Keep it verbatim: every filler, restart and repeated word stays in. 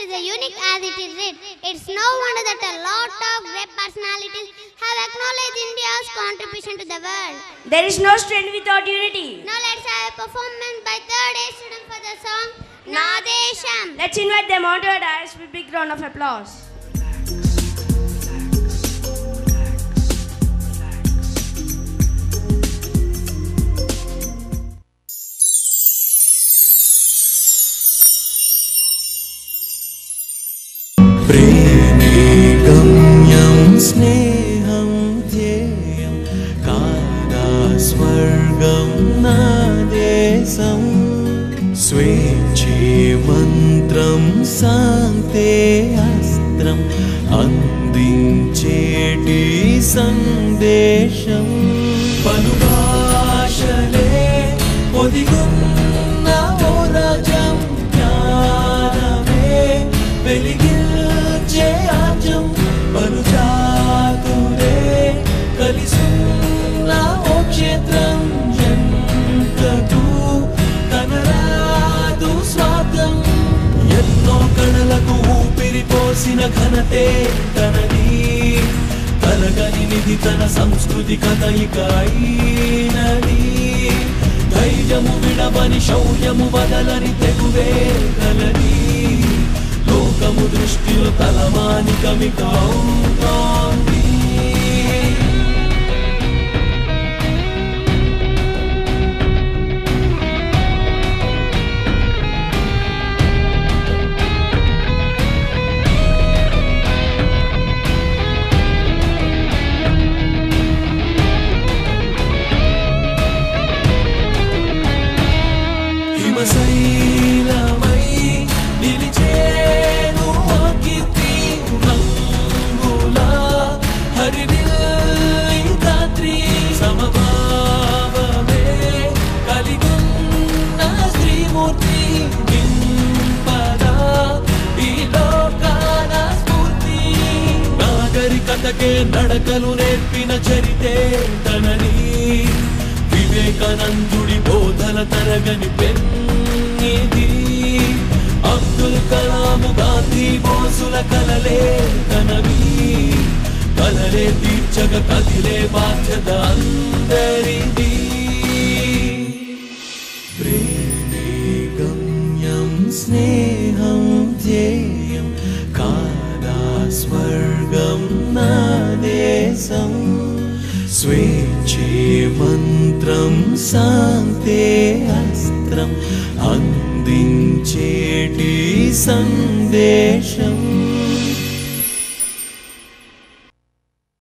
is a unique as it is writ. It's no wonder that a lot of great personalities have acknowledged India's contribution to the world. There is no strength without unity. Now let's have a performance by third A student for the song Desham. Let's invite them onto our dais with a big round of applause. स्नेहं ध्येयं कादा स्वर्गं न देशं स्वेच्छे मन्त्रं साङ्क्ते अस्त्रम् अंदिंचेटी संदेशं पनुभाषले ओदिगुन्न ओरजं ज्ञानमे वेलिगिल्चे आजं पनुजातुरे कलिसुन्न ओ क्षेत्रं जन्तु कनरादु स्वागं ఎన్నో కళలకు ఊపిరిపోసిన ఘనతే తనది కలగని నిధి తన సంస్కృతి కథయిక అయినది ధైర్యము విడవని శౌర్యము వదలని తెగువే కలది లోకము దృష్టిలో తలమానికమిక అవుతోంది హిమశైలమై నిలిచేను అకితి రంగుల హరివిల్లి రాత్రి సమభావమే కలిగున్న శ్రీమూర్తి నింపదా ఈ లోకాన స్ఫూర్తి నాగరికతకే నడకలు నేర్పిన చరితే తనని వివేకానందుడి బోధల తరగని పెన్నిది అబ్దుల్ కలాం గాంధీ బోసుల కలలే తనవి కలలే తీర్చగ కదిలే బాధ్యత అందరిది ప్రేమే గమ్యం స్నేహం ధ్యేయం కాదా స్వర్గం నా దేశం స్వేచ్ఛే మంత్రం సాంక్తే అస్త్రం అందించేటి సందేశం